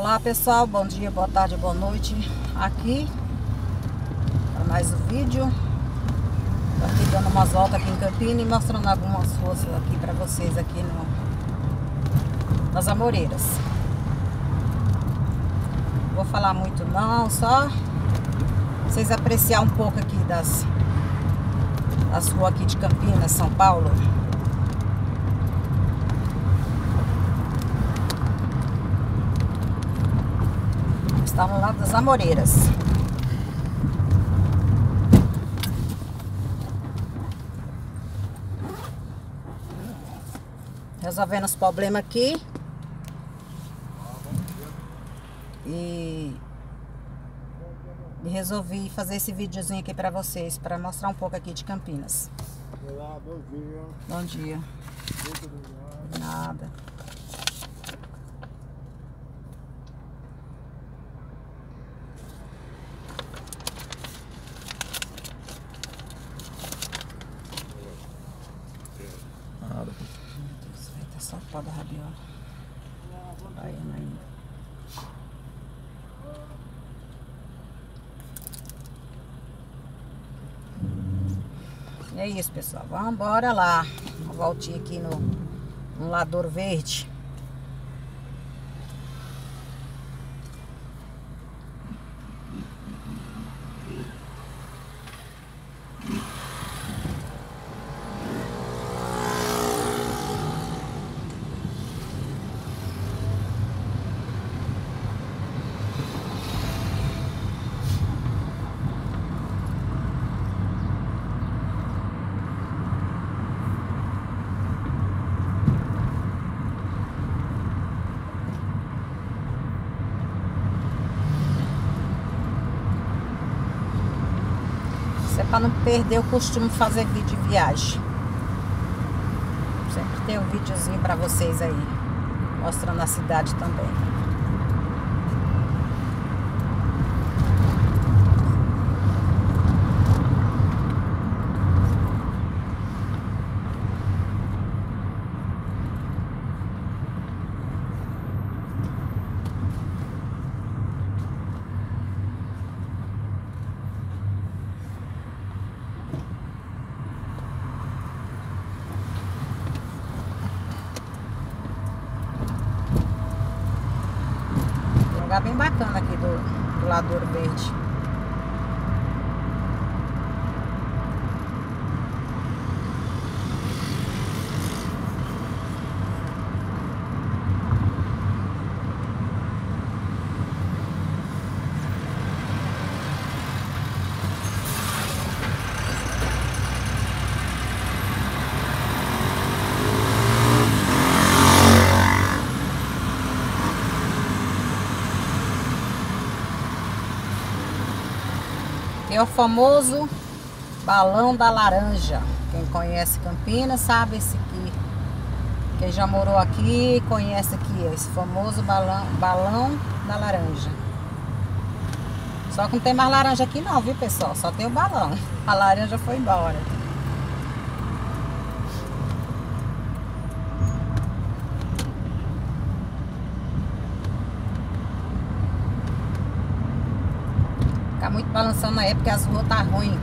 Olá pessoal, bom dia, boa tarde, boa noite. Aqui para mais um vídeo. Tô aqui dando umas voltas aqui em Campina e mostrando algumas ruas aqui para vocês aqui nas Amoreiras. Vou falar muito não, só vocês apreciar um pouco aqui das ruas aqui de Campinas, São Paulo. Estamos lá das Amoreiras. Resolvendo os problemas aqui. E resolvi fazer esse videozinho aqui pra vocês, pra mostrar um pouco aqui de Campinas. Olá, bom dia. Bom dia. Muito obrigado. Nada. Nada. Meu Deus, vai tá só pó da rabiola. Baiana ainda. E é isso, pessoal. Vamos embora lá. Uma voltinha aqui no Ladouro Verde. Isso é para não perder o costume de fazer vídeo de viagem. Sempre tem um videozinho para vocês aí, mostrando a cidade também. Lugar bem bacana aqui do Ladouro Verde. É o famoso balão da laranja. Quem conhece Campinas sabe esse aqui. Quem já morou aqui conhece aqui esse famoso balão da laranja. Só que não tem mais laranja aqui não, viu pessoal? Só tem o balão. A laranja foi embora. Tá muito balançando na época, as ruas tá ruim.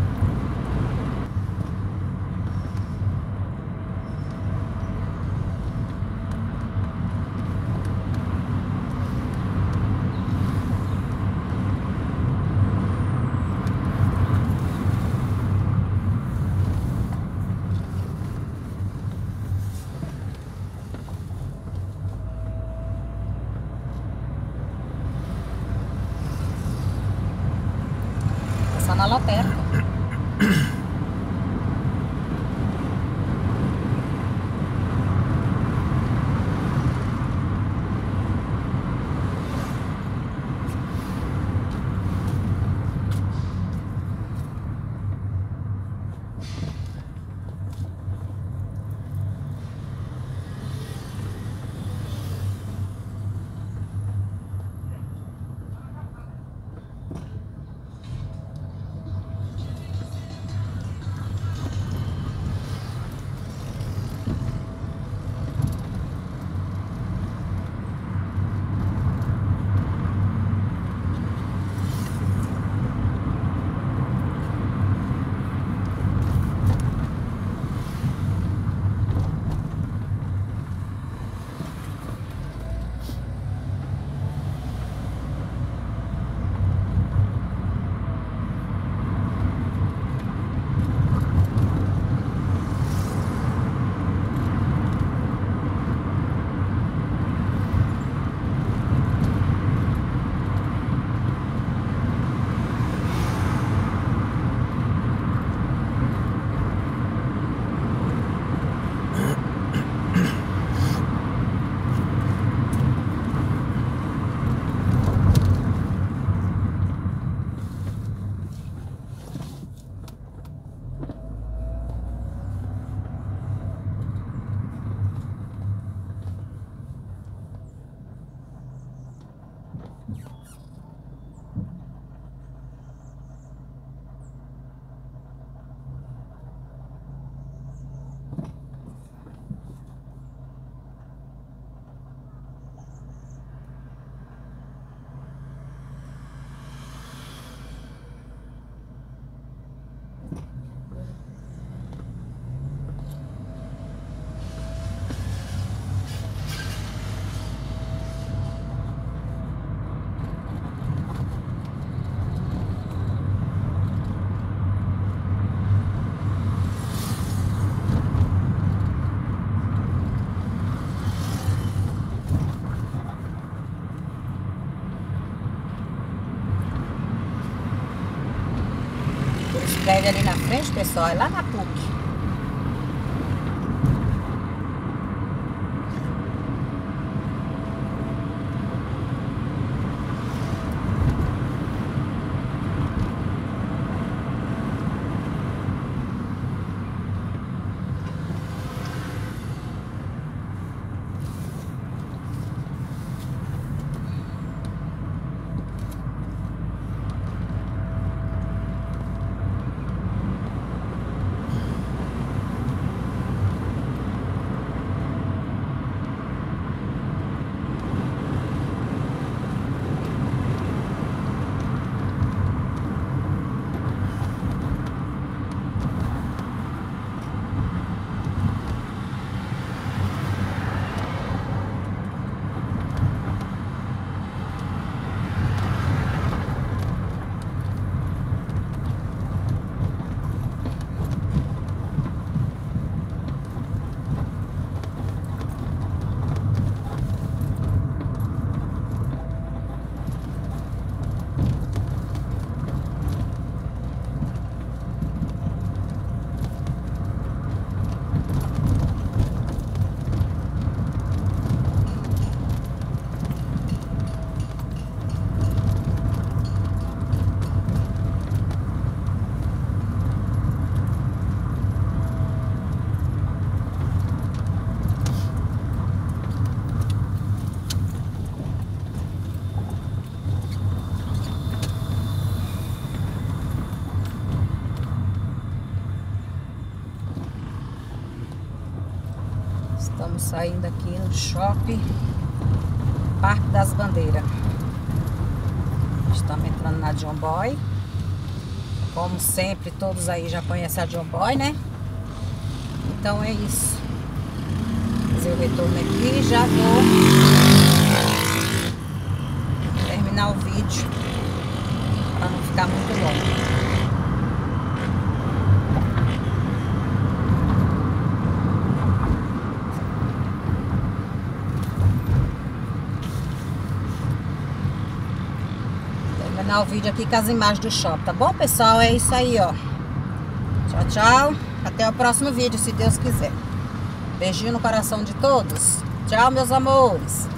Só na lotérica. prédio ali na frente, pessoal, é lá na PUC. Estamos saindo aqui no shopping Parque das Bandeiras. Estamos entrando na John Boy. Como sempre, todos aí já conhecem a John Boy, né? Então é isso. Fazer o retorno aqui e já vou terminar o vídeo para não ficar muito longo. O vídeo aqui com as imagens do shopping, tá bom, pessoal? É isso aí, ó. Tchau, tchau. Até o próximo vídeo, se Deus quiser. Beijinho no coração de todos. Tchau, meus amores.